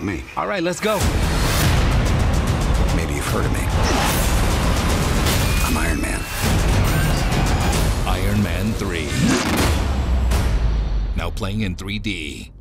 me. All right, let's go. Maybe you've heard of me. I'm Iron Man. Iron Man 3. Now playing in 3D.